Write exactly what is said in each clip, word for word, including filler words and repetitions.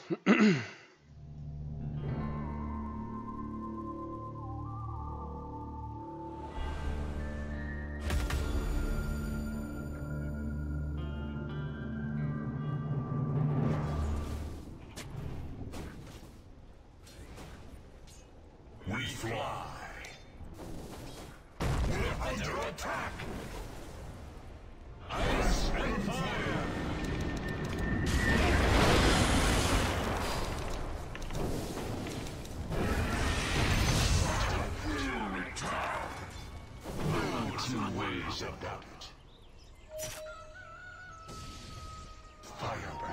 We fly. We're under attack. Ice and fire. No two ways about it. Firebird.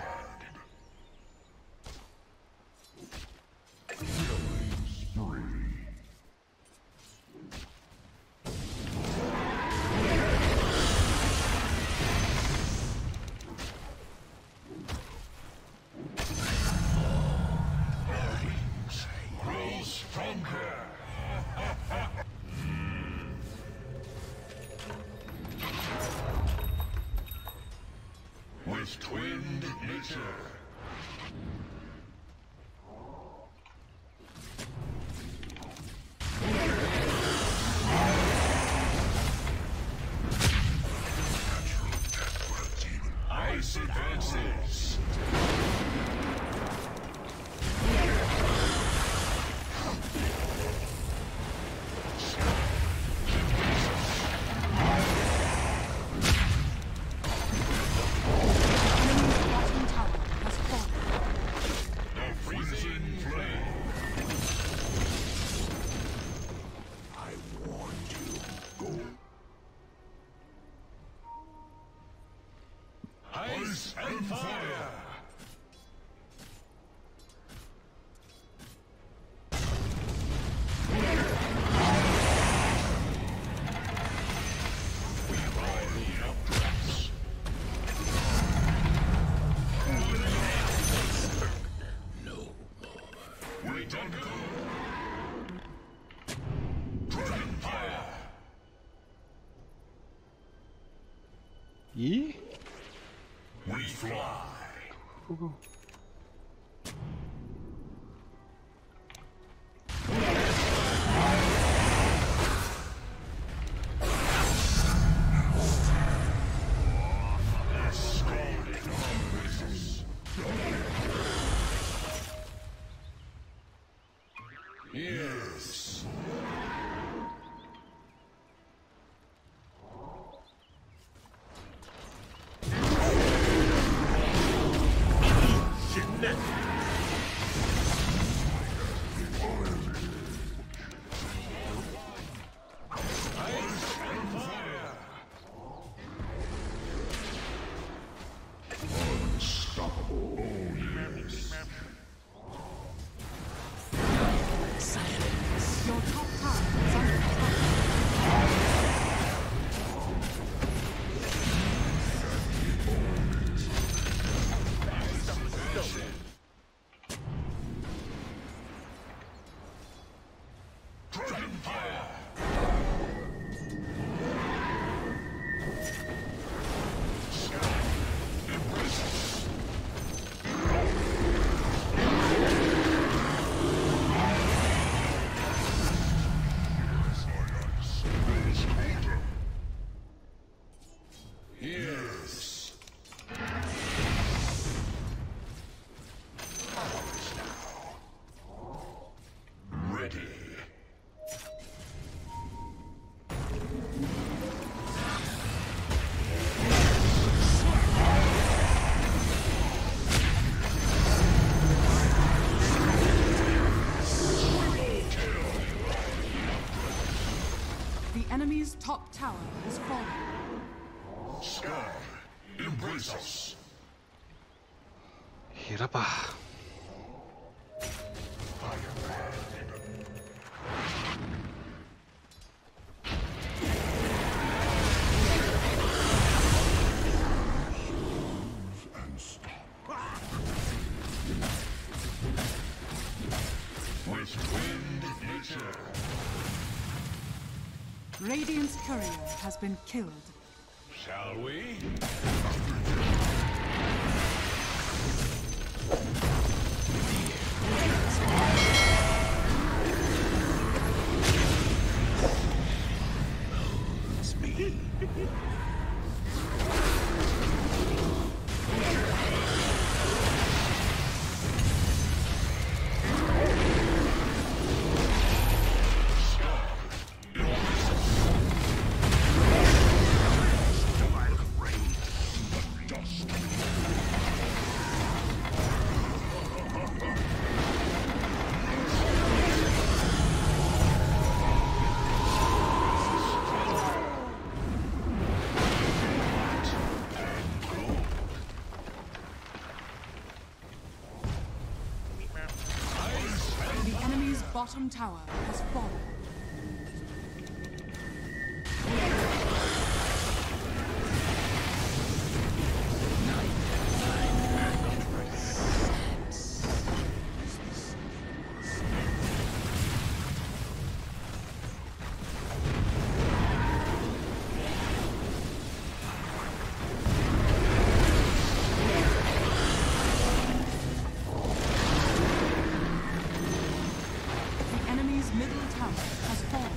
With twinned nature. Ice advances. Ice and fire! We ride the updrafts. No more. We don't go. Dragon fire! Yeah? We fly. Go, go. Yes. Enemy's top tower has fallen. Sky, embrace us. Hirap ah. With twinned nature. Radiant's courier has been killed. Shall we? The enemy's bottom tower has fallen. The enemy's middle tower has fallen.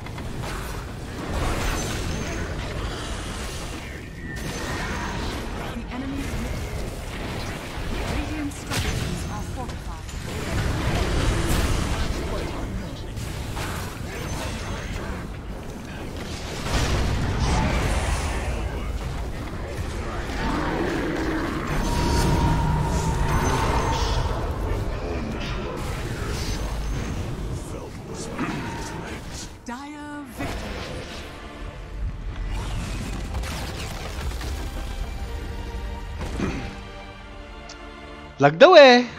The enemy's middle. Radiant structures are fortified. Dire victory. Lag daw eh.